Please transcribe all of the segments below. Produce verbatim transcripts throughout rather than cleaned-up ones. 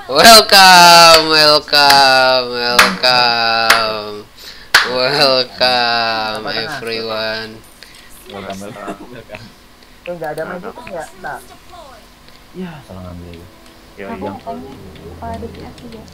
Welcome, welcome, welcome, welcome everyone. Welcome, welcome, welcome. Eh nggak ada magic kan ya? Tak. Ya, salah ngambil. Ya, Aku yang tanya kalau ada di asli ya.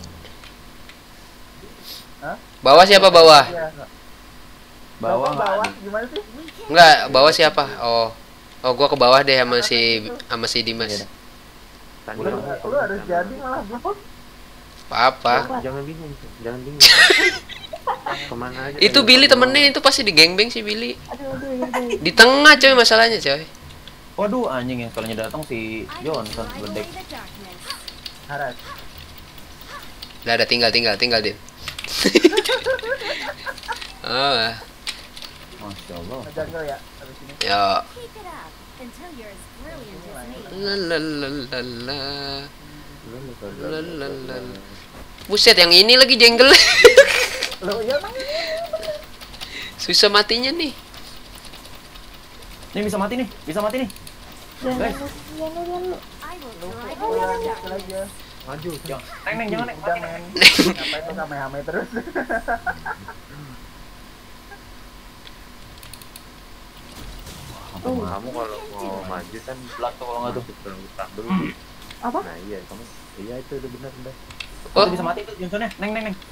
Hah? Bawah siapa bawah? Iya. bawah nggak bawah ada. gimana sih? Enggak, bawah siapa? Oh. Oh, gua ke bawah deh sama si sama si Dimas. Lu, lu harus jadi malah bro. Apa-apa. Jangan bingung, jangan bingung. Kemana aja? Itu Billy temennya itu pasti di gengbeng si Billy. Aduh aduh ya aduh. Di tengah coy masalahnya coy. Waduh, anjing yang sekalinya datang si Johnson bedek. Haras. Udah ada tinggal tinggal tinggal Din. Oh. Masya Allah. Ngejago ya habis ini. Ya. La la la la la. La la la. Buset yang ini lagi jenggel. Lo ya mang. Susah matinya nih. Ini bisa mati nih, bisa mati nih. Jangan Guys. lu, jangan lu, jangan lu. Lu lanjut aja. Maju. Jangan, neng neng jangan neng. Udah men. Ngapain lu kame-hame terus? Kamu kamu kalau mau maju kan Belat tuh kalau nggak tuh. masuk ke hutan dulu. Apa? Nah iya kamu, iya itu udah benar udah. Oh, Oh. bisa mati tuh Johnsonnya. Neng neng neng.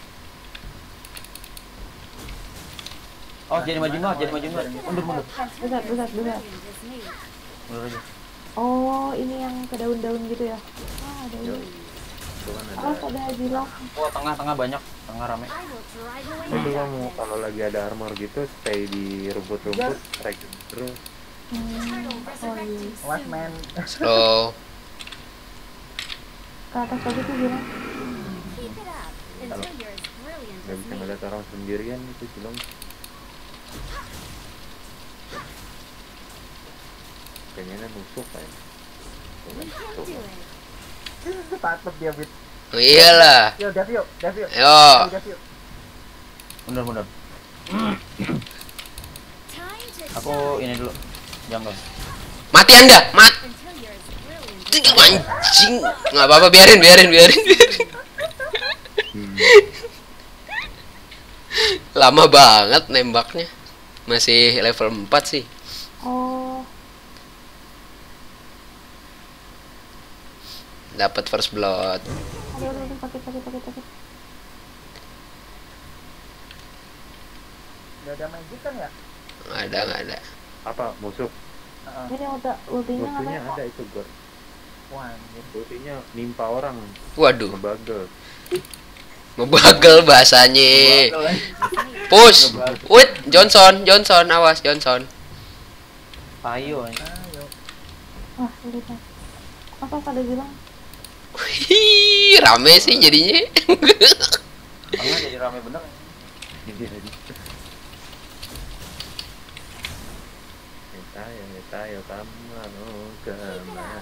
Oh, jadi maju nggak? Jadi maju nggak? Mundur mundur. Besar, besar, besar. Mundur aja. Oh, ini yang ke daun-daun gitu ya? Ah, ada Yo, ini. itu kan ada. Oh, ada Hajilock. Oh, tengah tengah banyak, tengah rame. Itu kamu kalau lagi ada armor gitu stay di rumput-rumput, strike terus. Hmm, oh iya. Awas men. Slow. Ke atas lagi tuh gimana? Nggak bisa ngeliat orang sendirian itu silong. Kayaknya nusuk kayak. Takut dia bit. Oh, iyalah. Yo, Dev yuk, Dev yuk. Yo. Dev yuk. Mundur mundur. Aku ini dulu. Jangan. Mati Anda. Mat. Anjing. Enggak apa-apa, biarin, biarin, biarin, biarin. Lama banget nembaknya. Masih level empat sih. Oh, Dapat first blood. aduh, aduh, aduh, sakit, sakit, sakit, sakit. Gak ada magic kan ya? Nggak ada, nggak ada. Apa musuh? Heeh. Ini ulta, ultinya Musuhnya ngapain? ada itu gor. Wah, anjir. Ultinya nimpa orang, Waduh, ngebagel. ngebagel bahasanya. Push. Wait, Johnson, Johnson, awas Johnson. Ayo. anjing. Ayo. Wah, sulit nih. Apa pada bilang? Wih, rame sih jadinya. Tengah jadi rame bener. Ini tadi. Tayo, tayo, kamu kemana?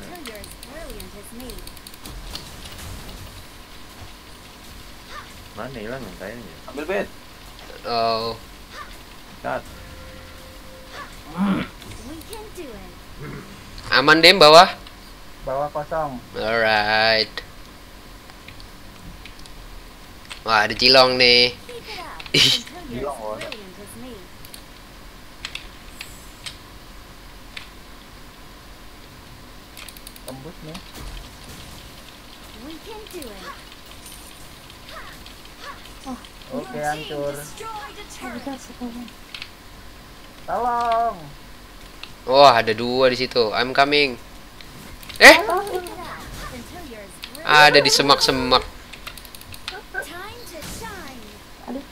Mana hilang yang tayangnya? Ambil bed. Oh, Cut. aman deh bawah. Bawah kosong. Alright. Wah, ada cilong nih. Bilang oh. Tembus nih. Oke, hancur. Oh, bisa, sekarang. Tolong. Wah, ada dua di situ. I'm coming. Eh, ada di semak-semak. Aduh,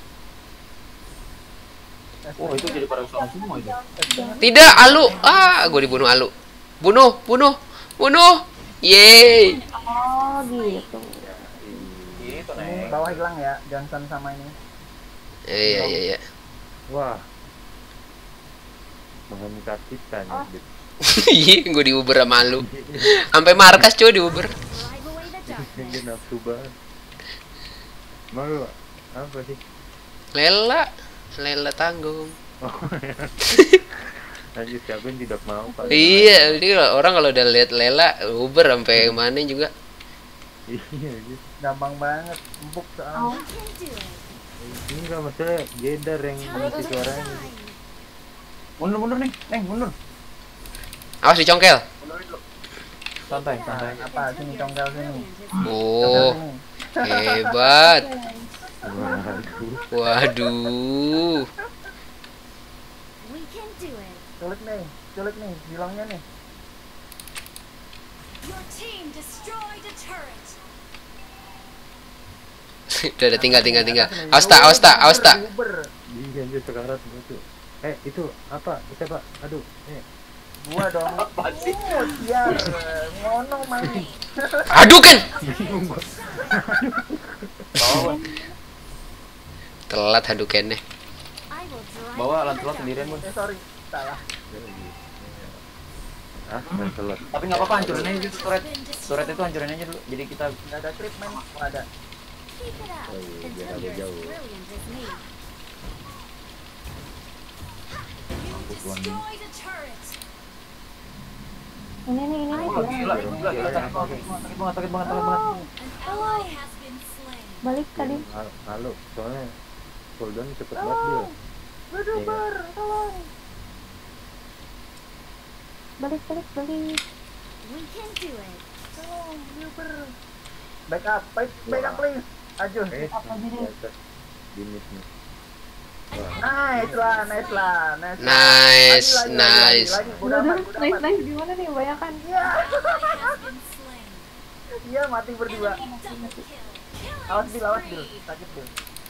Oh, itu jadi pada kesana semua itu. Tidak, Alu. Ah, gue dibunuh Alu. Bunuh, bunuh, bunuh. Yeay. oh gitu. Gitu, Ini Neng. bawah hilang ya, Johnson sama ini. Iya, iya, iya. Wah, menghentikan kita nih. Oh. Dit. Iya, gue di Uber sama Alu. Sampai markas cuy di Uber. Dia nafsu banget. Malu apa sih? Lela, Lela tanggung. Oh, lanjut siapa yang tidak mau Pak? Iya, ini kalau- orang kalau udah lihat Lela Uber sampai mana juga. Iya gitu. Gampang banget, empuk soalnya. Au. Ini enggak masalah Jedar yang ngisi suaranya. Mundur mundur nih, Neng mundur. Awas dicongkel. Mundurin dulu. Santai, santai. Nah, apa sini congkel sini. Oh, Congkel sini. hebat. Waduh. Waduh. Culik nih, culik nih, bilangnya nih. Udah, udah tinggal tinggal tinggal. Awas tak, awas tak, awas tak. Uber. Iya anjir sekarat gitu. Eh itu apa? Siapa? Aduh. Eh. Gua dong. Apa sih? Oh, siar. Ngono main. Aduh kan. Bawa, Telat hadukennya. bawa Lancelot sendirian bun. Eh sorry, salah. Ah, Lancelot. Tapi nggak apa-apa, hancurin aja dulu turret. Turret itu hancurin aja dulu. Jadi kita Enggak ada trip main. Oh, ada. Oh iya, biar agak jauh. Ini nih, ini nih. oh, gila, gila, gila, sakit banget, sakit banget, sakit banget, sakit banget. Balik tadi. Hal- Halo, soalnya cooldown cepet banget dia. Waduh, Iya. bar, tolong. Balik, balik, balik. Tolong, Uber. Backup, back, backup please. Ajuh. Eh, Apa jadi? biasa. Dimis nih. Nice lah, nice lah, nice. lah. Nice, Lagi, lagi, nice. lagi, lagi. Gua Udah, dapat, udah, gua nice, dapat. nice. Gimana nih? Banyakan. Iya. Iya, mati berdua. Awas Bil, awas Bil. Sakit Bil.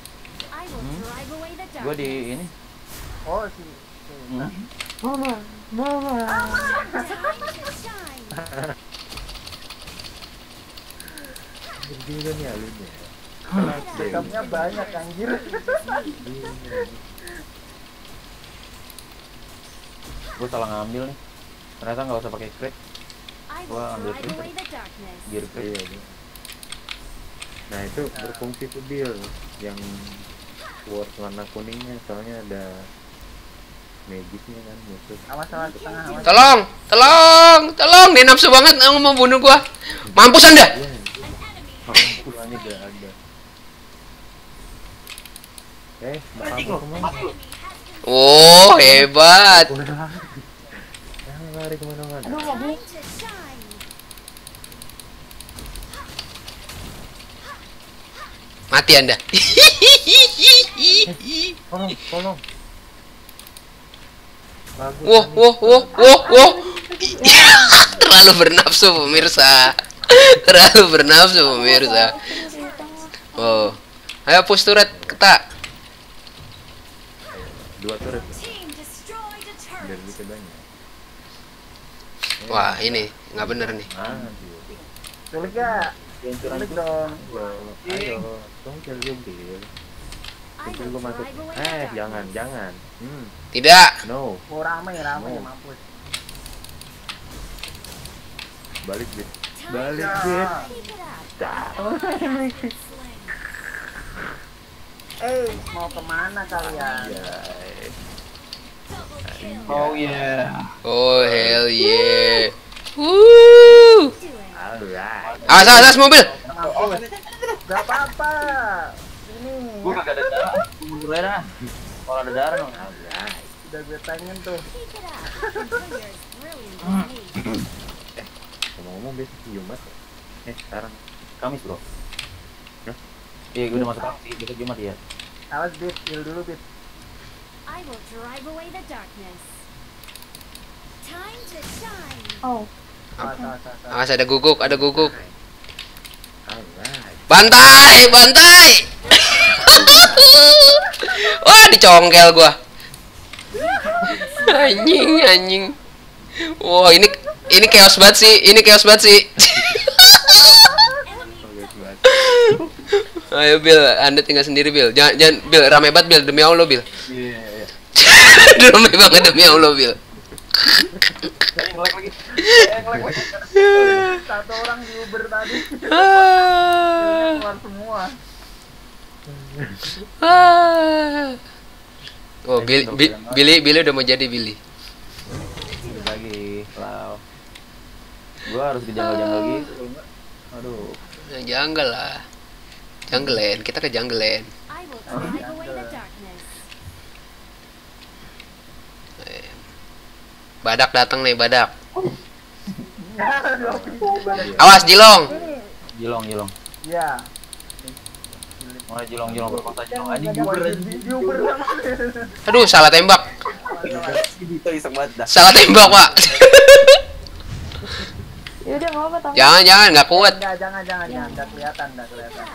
Gua di ini. Oh, si. si. Hmm. Mama, mama. Juga nih alunnya. Backupnya banyak anjir. Gua salah ngambil nih. Ternyata nggak usah pakai crit. Gua ambil crit. Gear crit. Iya, iya. Nah itu berfungsi tuh Bill yang sword warna kuningnya soalnya ada magicnya kan musuh. Awas, awas ke tengah, awas. Tolong, tolong, tolong. Dia nafsu banget mau bunuh gua. Mampus Anda. Iya, pulangnya gak ada. Eh, Anjing bakal lo, kemana? mati lo. Oh, hebat. Jangan lari kemana-mana. Aduh, nggak boleh. Mati Anda. Tolong, tolong. Bagus. Wow, Ani. wow, wow, wow, wow. Terlalu bernafsu pemirsa. Terlalu bernafsu pemirsa. Oh, ayo push turret ketak. Dua turret. Biar bisa banyak. Wah, ini nggak bener nih. Ah, dia. Culik ya. Hancuran Culik itu. dong. Ayo, ayo, dong kill gue Bill. Kill gue masuk. Eh, jangan, jangan. Hmm, Tidak. no. Oh, rame, rame, Oh. mampus. Balik Bill. Balik Ya. Bill. Eh, mau kemana kalian? Ya. Oh yeah. Oh hell yeah. Woo. Alright. Awas, awas, awas mobil. Mampus. Gak apa-apa. Ini Gua kagak ada darah. Gua mundur aja dah. Kalau ada darah dong. udah gue pengen tuh. Ngomong-ngomong besok Jumat. Eh, sekarang. Kamis bro. Hah? Iya, gua udah masuk Kamis. Besok Jumat ya. Awas Bit, heal dulu Bit. Oh, Awas, awas, awas, awas. Awas, ada guguk, ada guguk. Alright. Bantai, bantai. Wah, dicongkel gua. Anjing, anjing. Wah, ini ini chaos banget sih. Ini chaos banget sih. Bagus banget. Ayo Bill, Anda tinggal sendiri Bill. Jangan jangan Bill, rame banget Bill, demi Allah Bill. Iya, iya. Rame banget demi Allah Bill. Eh, nge-lag lagi. Eh, nge-lag lagi. Satu orang di Uber tadi. Ah, Keluar semua. ah. Oh, Bill, Bi- Billy, Billy udah mau jadi Billy. Balik lagi. Wow. Gua harus ke jungle-jungle gitu. Aduh. Jungle lah. Jungle land, kita ke jungle land. Badak datang nih, badak. Awas Jilong. Jilong, Jilong. Iya. Mana Jilong, Jilong berkota Jilong anjing Viewer. Aduh, salah tembak. Itu iseng banget dah. Salah tembak, Pak. Ya udah nggak apa tahu. Jangan, jangan, nggak kuat. Enggak, jangan, jangan, jangan. Enggak kelihatan, enggak kelihatan.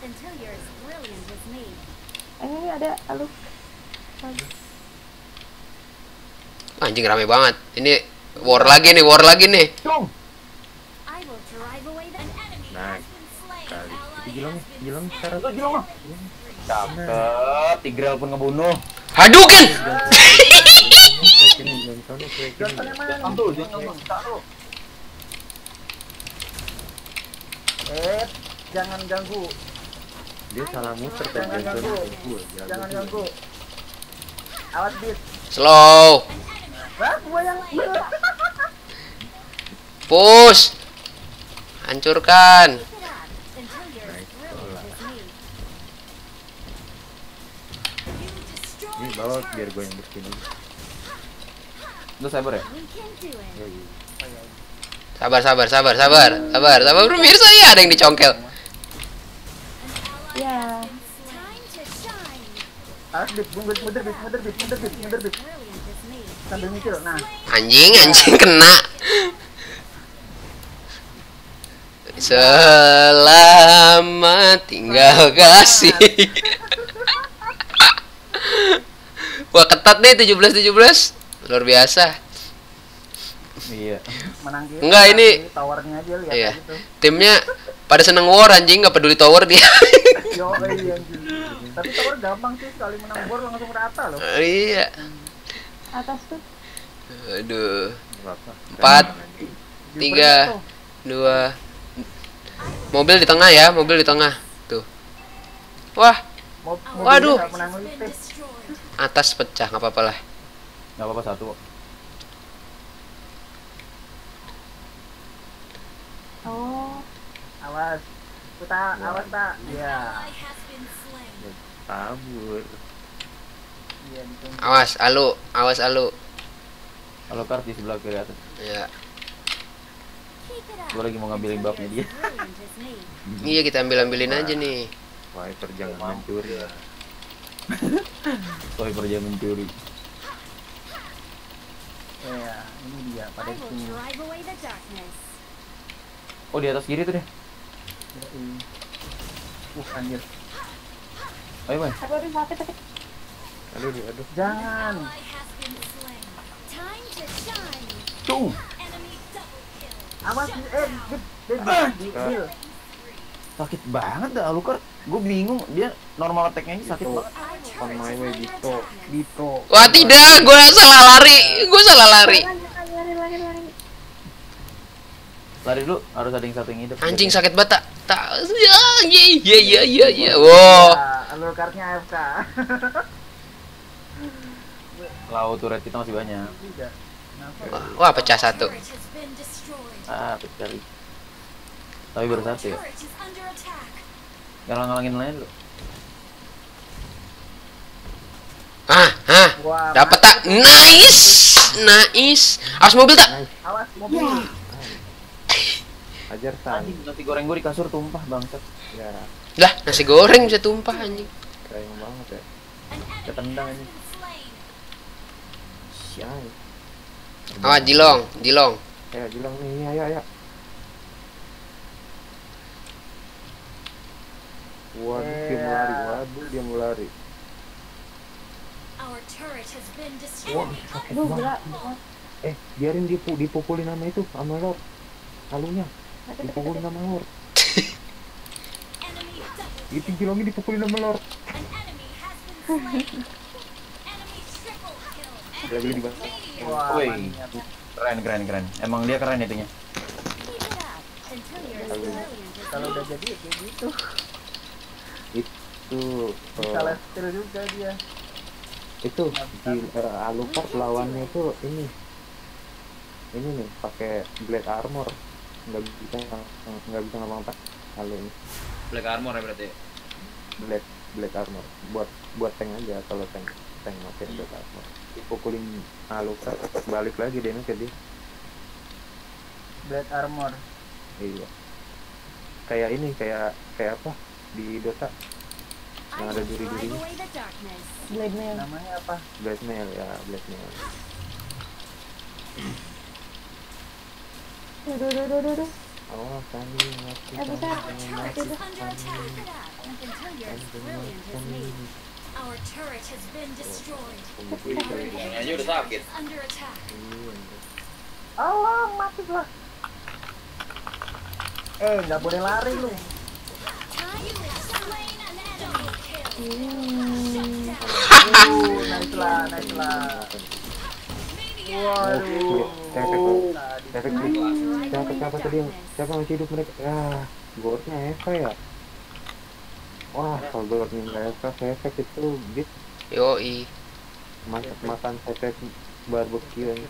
Eh, ini ada alu. Anjing rame banget. Ini war lagi nih, war lagi nih. Nah, kali. Jilong, Jilong sekarang Tuh Jilong mah. Cakep, Tigreal pun ngebunuh. Haduken. ini Johnsonnya kayak gini. Johnson yang mana nih? Tuh, Jilong taruh. Eh, jangan ganggu. Dia salah muter kan Jangan Johnson ganggu. ke gua. jago Jangan dia. ganggu. Awas beat. Slow. Wah, gua yang Push. Hancurkan. Ini bawa biar gue yang bersihin dulu. Lu sabar ya? Ya, iya. Sabar, sabar, sabar, sabar, sabar, sabar. Pemirsa ya ada yang dicongkel. Ya. Awas beat, mundur, mundur beat, mundur beat, mundur beat, mundur beat. Sambil mikir, nah. Anjing, anjing kena. Selamat tinggal kasih. Wah, ketat deh tujuh belas tujuh belas. Luar biasa. Iya. Menang kita. Enggak, ini- Di towernya aja lihat Iya. gitu. Timnya pada seneng war anjing, nggak peduli tower dia. Yo, iya anjing. Tapi tower gampang sih, sekali menang bor langsung rata loh. Iya. Atas tuh. Aduh. Nggak apa. Empat. Viewernya Tiga. tuh. Dua. Mobil di tengah ya, mobil di tengah. Tuh. Wah, Mo- mobilnya Waduh. nggak menang lift. atas pecah, nggak apa-apa lah. Enggak apa-apa satu. Oh. Awas. Kita awas tak? Iya. Kabur. Iya, ditunggu. Awas, alu, awas alu. Kalau kart di sebelah kiri atas. Ya. Gua lagi mau ngambilin babnya dia. Iya, kita ambil-ambilin aja nih. Viper jangan mencuri. Toy perjalanan mencuri. Iya, ini dia pada sini. Oh, di atas kiri tuh deh. Uh, anjir. Ayo, Bang. Aku udah sakit sakit. Aduh, aduh, aduh. Jangan. Tuh. Awas, eh, dit, dit, dit, dit, dit. Sakit banget dah Alucard. Gue bingung, dia normal attack-nya ini sakit banget. On my way Dito. Dito. Wah, tidak, gue salah lari. Gue salah lari. Lari lari lari lari. Lari dulu, harus ada yang satu yang hidup. Anjing sakit banget. Tak, tak. Ya, ya, ya, ya, ya. Wow. Ya, alur kartnya A F K. Laut turret kita masih banyak. Tidak. Kenapa? Wah, wah, pecah satu. Ah, pecah. Tapi baru satu ya. Ngalang-ngalangin lain lu. Ah, ah. Wah, Dapat tak? Nice. Nice. Awas mobil tak? awas mobil. Ajar san. Anjing, nasi goreng gue di kasur tumpah bangsat. Ya, Lah, nasi goreng bisa tumpah anjing. sayang banget ya. Ketendang ini. Sial. Awas Jilong, Jilong. Ayo, Jilong nih, ayo, ayo. Waduh, dia mau lari, waduh, dia mau lari. Wah, sakit Aduh, banget. berat. Eh, biarin dipu dipukulin sama itu, sama Lord. Halunya, Sakit sakit. dipukulin sama Lord. Itu Jilongnya dipukulin sama Lord. Lagi di bawah. Wah, Woi. mantap. Keren, keren, keren. Emang dia keren itunya. Kalau udah jadi ya kayak gitu. Itu Bisa eh, left steal juga dia. itu di uh, Alucard lawannya itu ini ini nih pakai blade armor, nggak bisa nggak bisa ngapa-ngapa. halo ini Black armor ya berarti. black black armor buat buat tank aja. Kalau tank tank masih black armor dipukulin halo balik lagi deh ke dia. Black armor. Iya kayak ini kayak kayak apa di Dota yang ada duri-durinya. Blade mail. Namanya apa? Blackmail ya, blackmail. Duh, duh, duh, duh, duh, duh. Oh, kami masih Eh, bisa. kami Itu. Our turret has been destroyed. Aja udah sakit. Under attack. Allah, mati gua. Eh, nggak boleh lari lu. You have slain an enemy. Hmm. Uh, nice lah, nice lah. Waduh. Efek, Tadi. efek, siapa siapa tadi yang siapa yang masih hidup mereka? Ah, gornya Eva ya. Wah, kalau gornya nggak Eva, efek itu bit Yoi. masak makan efek barbecue yang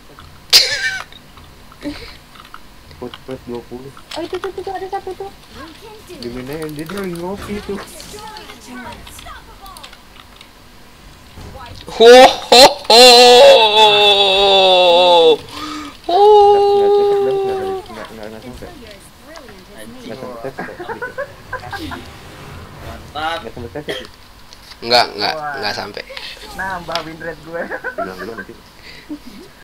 plus plus dua puluh. Oh itu tuh, tuh, tuh, ada satu tuh. We can do Di mana dia dia lagi ngopi tuh. destroy the turret. Unstoppable. Ho ho ho. Ho. Nggak nggak nggak sampai Your is brilliant as me. nggak sampai efek Mantap. nggak sampai efek sih. Enggak, enggak, enggak sampai. Nambah win rate gue. Bilang dulu nanti.